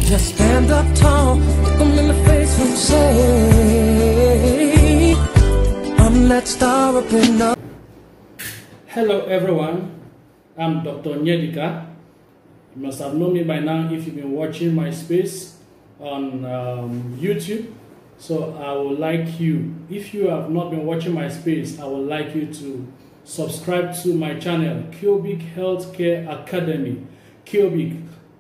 Just stand up tall, look them in the face and say, I'm that star up in the... Hello everyone, I'm Dr. Nyedika. You must have known me by now if you've been watching my space on YouTube. So I would like you, if you have not been watching my space, I would like you to subscribe to my channel, Keobik Healthcare Academy. Keobik,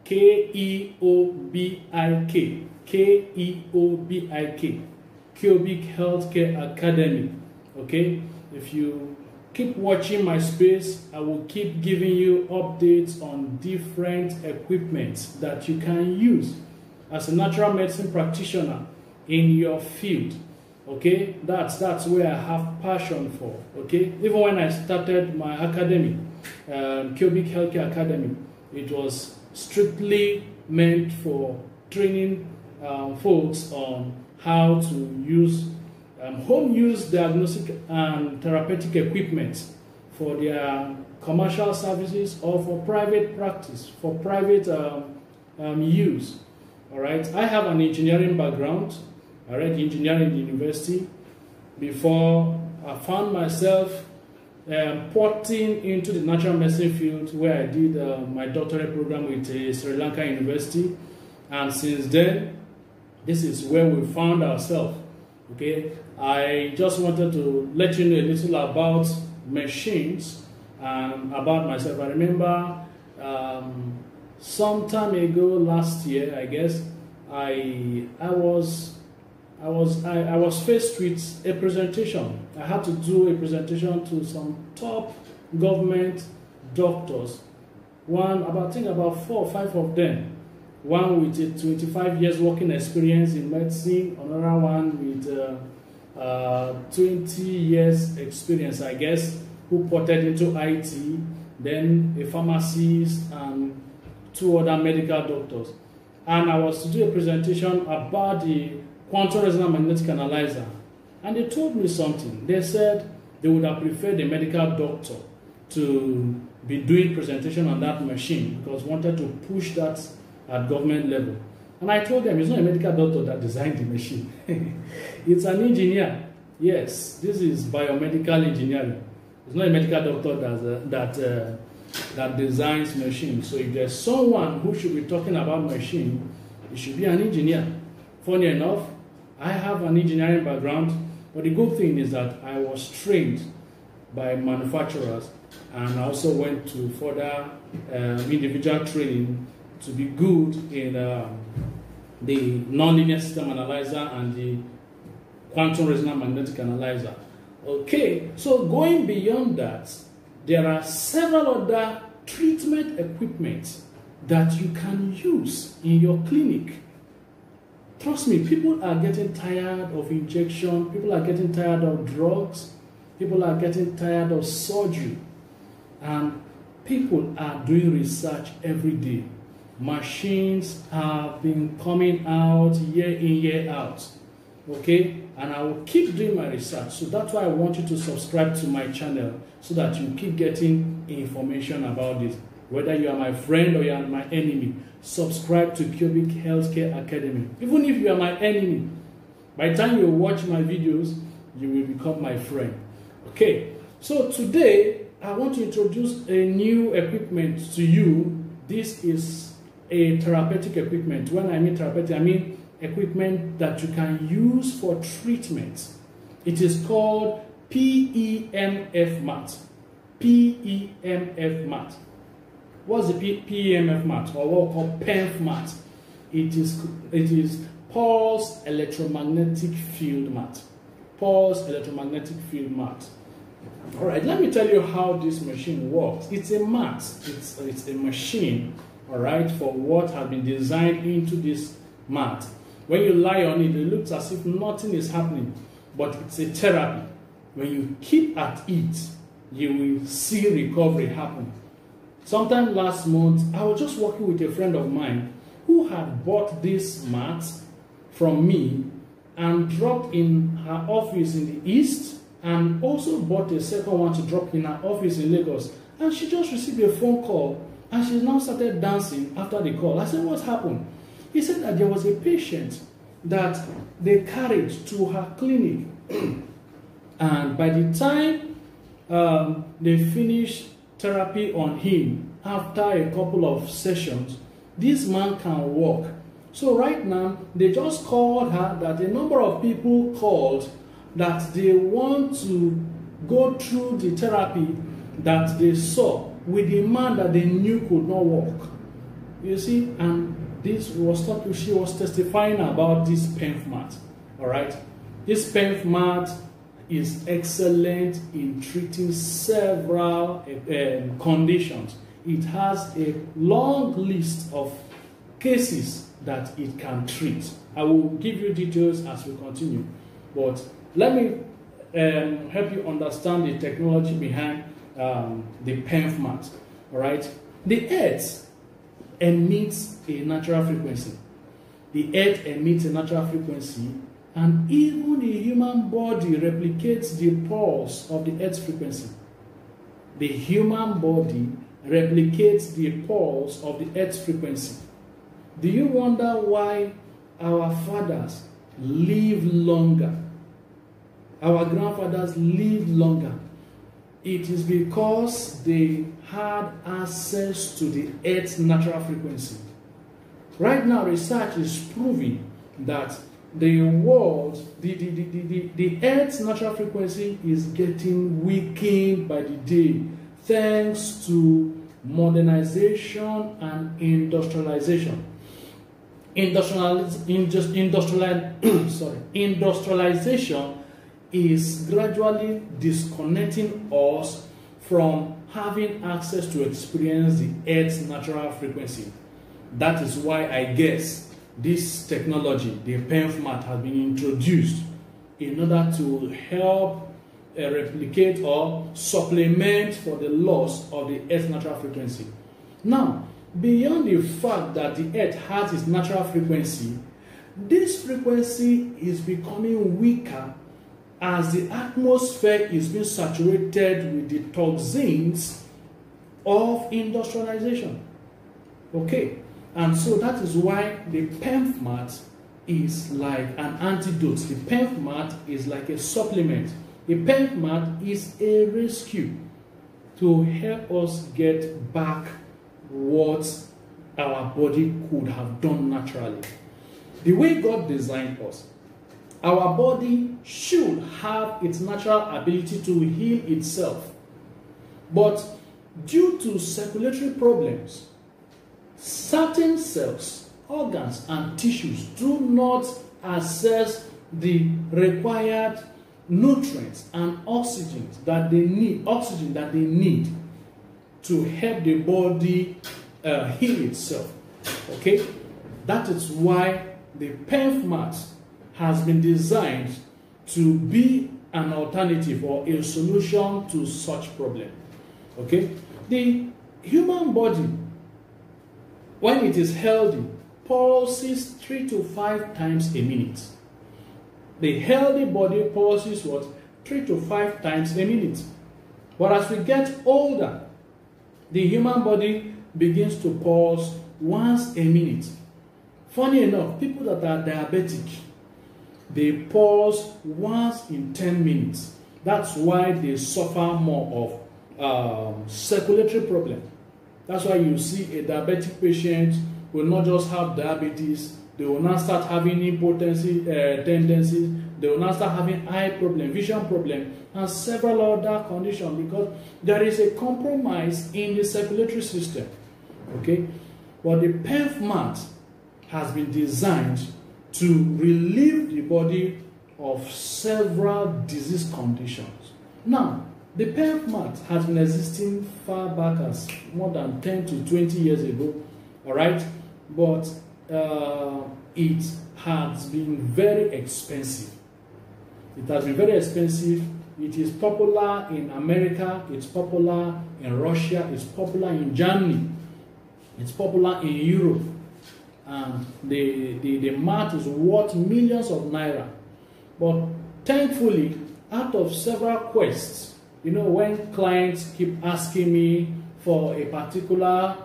K-E-O-B-I-K, K-E-O-B-I-K, Keobik Healthcare Academy. Okay, if you keep watching my space, I will keep giving you updates on different equipment that you can use as a natural medicine practitioner in your field. Okay, that's where I have passion for. Okay, even when I started my academy, Keobik Healthcare Academy, it was strictly meant for training folks on how to use home use diagnostic and therapeutic equipment for their commercial services or for private practice, for private use. All right, I have an engineering background. I read engineering in the university before I found myself porting into the natural medicine field, where I did my doctorate program with Sri Lanka University, and since then, this is where we found ourselves. Okay, I just wanted to let you know a little about machines and about myself. I remember some time ago, last year, I guess, I was faced with a presentation. I had to do a presentation to some top government doctors. I think about 4 or 5 of them. One with a 25 years working experience in medicine, another one with 20 years experience, I guess, who ported into IT, then a pharmacist and 2 other medical doctors. And I was to do a presentation about the quantum resonance magnetic analyzer. And they told me something. They said they would have preferred a medical doctor to be doing presentation on that machine because wanted to push that at government level. And I told them it's not a medical doctor that designed the machine. It's an engineer. Yes, this is biomedical engineering. It's not a medical doctor that designs machines. So if there's someone who should be talking about machine, it should be an engineer. Funny enough, I have an engineering background, but the good thing is that I was trained by manufacturers, and I also went to further individual training to be good in the nonlinear system analyzer and the quantum resonance magnetic analyzer. Okay, so going beyond that, there are several other treatment equipment that you can use in your clinic. Trust me, people are getting tired of injection, people are getting tired of drugs, people are getting tired of surgery, and people are doing research every day. Machines have been coming out year in, year out. Okay, and I will keep doing my research. So that's why I want you to subscribe to my channel so that you keep getting information about this. Whether you are my friend or you are my enemy, subscribe to Keobik Healthcare Academy. Even if you are my enemy, by the time you watch my videos, you will become my friend. Okay, so today I want to introduce a new equipment to you. This is a therapeutic equipment. When I mean therapeutic, I mean equipment that you can use for treatment. It is called PEMF mat. PEMF mat. What's the PEMF mat, or what we call PEMF mat? It is pulse electromagnetic field mat. Pulse electromagnetic field mat. All right, let me tell you how this machine works. It's a mat. It's a machine, all right, for what has been designed into this mat. When you lie on it, it looks as if nothing is happening, but it's a therapy. When you keep at it, you will see recovery happen. Sometime last month, I was just working with a friend of mine who had bought this mat from me and dropped in her office in the East, and also bought a second one to drop in her office in Lagos. And she just received a phone call, and she now started dancing after the call. I said, what happened? He said that there was a patient that they carried to her clinic, and by the time they finished therapy on him, after a couple of sessions, this man can walk. So right now, they just called her that a number of people called that they want to go through the therapy that they saw with the man that they knew could not walk. You see, and she was testifying about this PEMF-MAT. All right, this PEMF-MAT is excellent in treating several conditions. It has a long list of cases that it can treat. I will give you details as we continue, but let me help you understand the technology behind the PEMF-MAT. All right, the earth emits a natural frequency. The earth emits a natural frequency, and even the human body replicates the pulse of the earth's frequency. The human body replicates the pulse of the earth's frequency. Do you wonder why our fathers live longer? Our grandfathers lived longer. It is because they had access to the earth's natural frequency. Right now, research is proving that the world, the earth's natural frequency is getting weakened by the day, thanks to modernization and industrialization. Industrialization is gradually disconnecting us from having access to experience the earth's natural frequency. That is why I guess this technology, the PEMF-MAT, has been introduced in order to help replicate or supplement for the loss of the earth's natural frequency. Now, beyond the fact that the earth has its natural frequency, this frequency is becoming weaker as the atmosphere is being saturated with the toxins of industrialization. Okay, and so that is why the PEMF-MAT is like an antidote. The PEMF-MAT is like a supplement. The PEMF-MAT is a rescue to help us get back what our body could have done naturally. The way God designed us, our body should have its natural ability to heal itself. But due to circulatory problems, certain cells, organs, and tissues do not access the required nutrients and oxygen that they need to help the body heal itself. Okay, that is why the PEMF-MAT has been designed to be an alternative or a solution to such problem. Okay, the human body, when it is healthy, pulses 3 to 5 times a minute. The healthy body pulses what? 3 to 5 times a minute. But as we get older, the human body begins to pulse once a minute. Funny enough, people that are diabetic, they pulse once in 10 minutes. That's why they suffer more of circulatory problem. That's why you see a diabetic patient will not just have diabetes, they will not start having impotency tendencies, they will not start having eye problem, vision problem, and several other conditions, because there is a compromise in the circulatory system. Okay, but the PEMF-MAT has been designed to relieve the body of several disease conditions. Now, the PEMF-MAT has been existing far back as more than 10 to 20 years ago, all right? But it has been very expensive. It has been very expensive. It is popular in America, it's popular in Russia, it's popular in Germany, it's popular in Europe. And the mat is worth millions of naira. But thankfully, out of several quests, you know, when clients keep asking me for a particular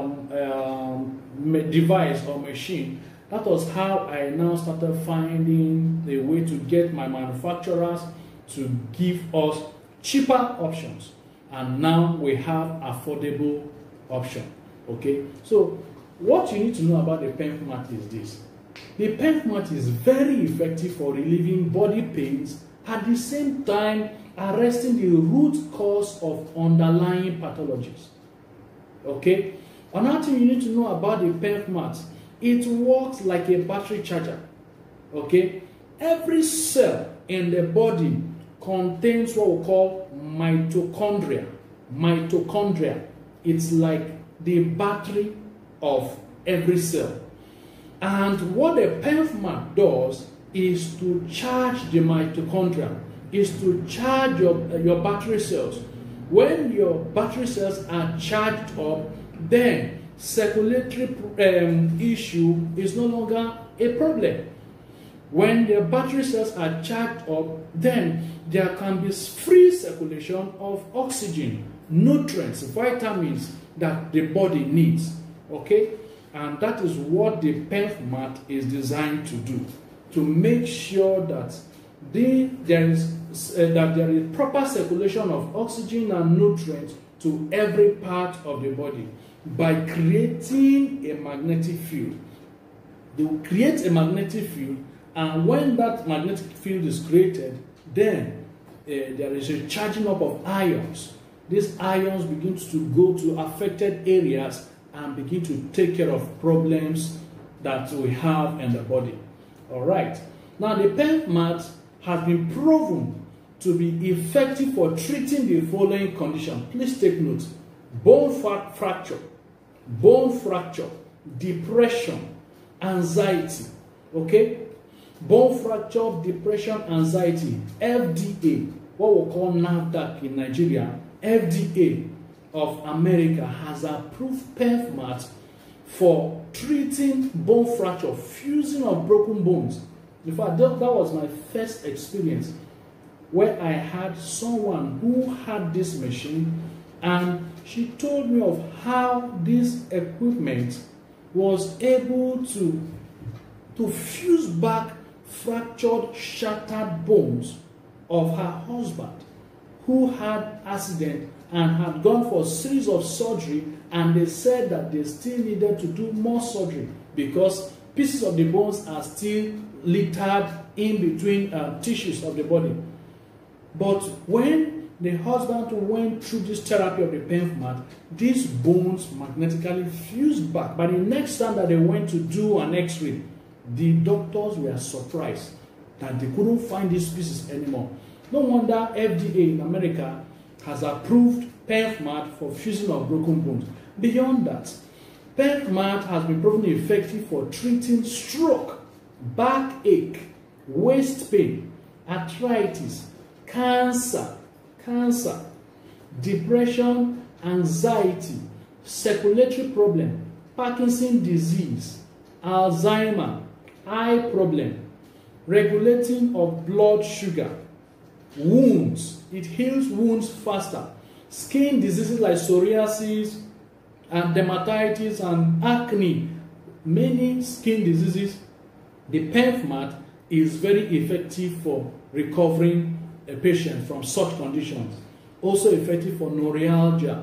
device or machine, that was how I now started finding a way to get my manufacturers to give us cheaper options. And now we have affordable option. Okay, so what you need to know about the PENF mat is this. The PENF mat is very effective for relieving body pains, at the same time arresting the root cause of underlying pathologies. Okay, another thing you need to know about the PENF mat, it works like a battery charger. Okay, every cell in the body contains what we call mitochondria. Mitochondria, it's like the battery of every cell. And what the PENF mat does is to charge the mitochondria, is to charge your battery cells. When your battery cells are charged up, then circulatory issue is no longer a problem. When the battery cells are charged up, then there can be free circulation of oxygen, nutrients, vitamins that the body needs. Okay? And that is what the PENF mat is designed to do, to make sure that there is proper circulation of oxygen and nutrients to every part of the body by creating a magnetic field. They will create a magnetic field, and when that magnetic field is created, then there is a charging up of ions. These ions begin to go to affected areas and begin to take care of problems that we have in the body. All right. Now, the PENF mat has been proven to be effective for treating the following condition. Please take note: bone fracture, depression, anxiety. Okay? Bone fracture, depression, anxiety. FDA, what we call NAFDAC in Nigeria, FDA of America has approved PENF mat for treating bone fracture, fusing of broken bones. In fact, that was my first experience where I had someone who had this machine, and she told me of how this equipment was able to fuse back fractured, shattered bones of her husband who had accident and had gone for a series of surgery, and they said that they still needed to do more surgery because pieces of the bones are still littered in between tissues of the body. But when the husband went through this therapy of the PENF mat, these bones magnetically fused back. By the next time that they went to do an x-ray, the doctors were surprised that they couldn't find these pieces anymore. No wonder FDA in America has approved PENF mat for fusing of broken bones. Beyond that, PENF mat has been proven effective for treating stroke, backache, waist pain, arthritis, cancer, depression, anxiety, circulatory problem, Parkinson's disease, Alzheimer, eye problem, regulating of blood sugar, wounds. It heals wounds faster. Skin diseases like psoriasis and dermatitis and acne, many skin diseases. The PENF mat is very effective for recovering a patient from such conditions. Also effective for neuralgia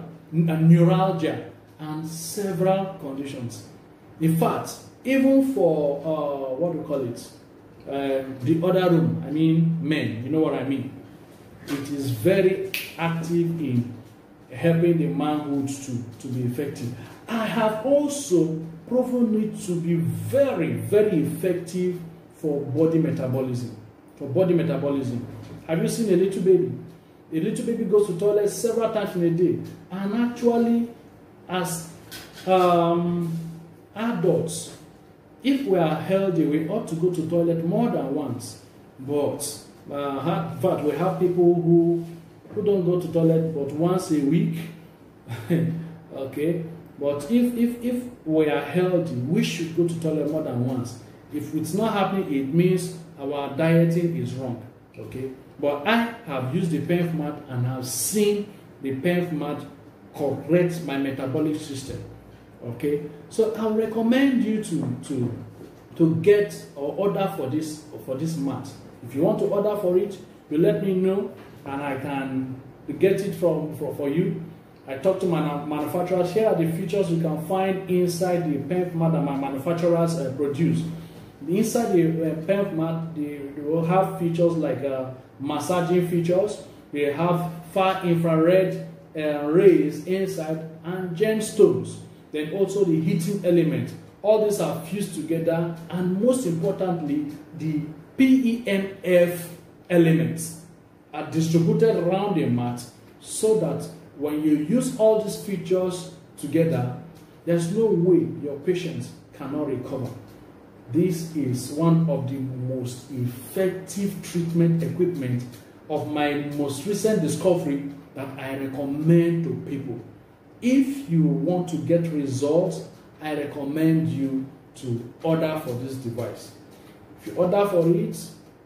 and several conditions. In fact, even for what do we call it? The other room, I mean men, you know what I mean. It is very active in helping the manhood to be effective. I have also proven it to be very, very effective for body metabolism. Have you seen a little baby? A little baby goes to the toilet several times in a day, and actually, as adults, if we are healthy, we ought to go to the toilet more than once. But in fact, we have people who don't go to the toilet but once a week. Okay, but if we are healthy, we should go to the toilet more than once. If it's not happening, it means our dieting is wrong. Okay, but I have used the PENF mat and have seen the PENF mat correct my metabolic system. Okay, so I recommend you to get or order for this mat. If you want to order for it, you let me know and I can get it for you. I talk to my manufacturers. Here are the features you can find inside the PENF mat that my manufacturers produce. Inside the PENF mat, they will have features like massaging features. They have far infrared rays inside and gemstones. Then also the heating element. All these are fused together, and most importantly, the PEMF elements are distributed around the mat so that when you use all these features together, there's no way your patient cannot recover. This is one of the most effective treatment equipment of my most recent discovery that I recommend to people. If you want to get results, I recommend you to order for this device. If you order for it,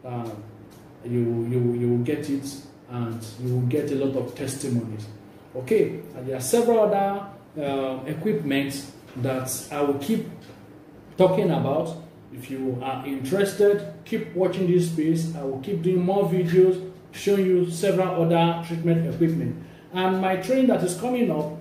you will get it, and you will get a lot of testimonies. Okay, and there are several other equipment that I will keep talking about. If you are interested, keep watching this space. I will keep doing more videos showing you several other treatment equipment. And my training that is coming up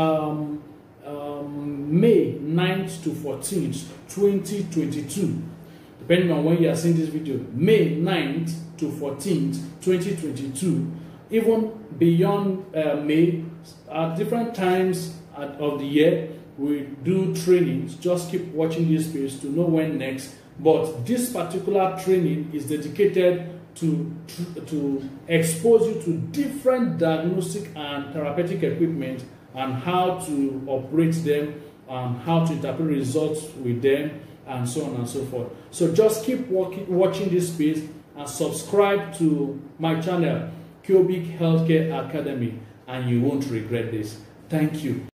May 9th to 14th, 2022. Depending on when you are seeing this video, May 9th to 14th, 2022. Even beyond May, at different times of the year, we do trainings. Just keep watching this space to know when next. But this particular training is dedicated to expose you to different diagnostic and therapeutic equipment and how to operate them and how to interpret results with them and so on and so forth. So just keep watching this space and subscribe to my channel, Cubic Healthcare Academy, and you won't regret this. Thank you.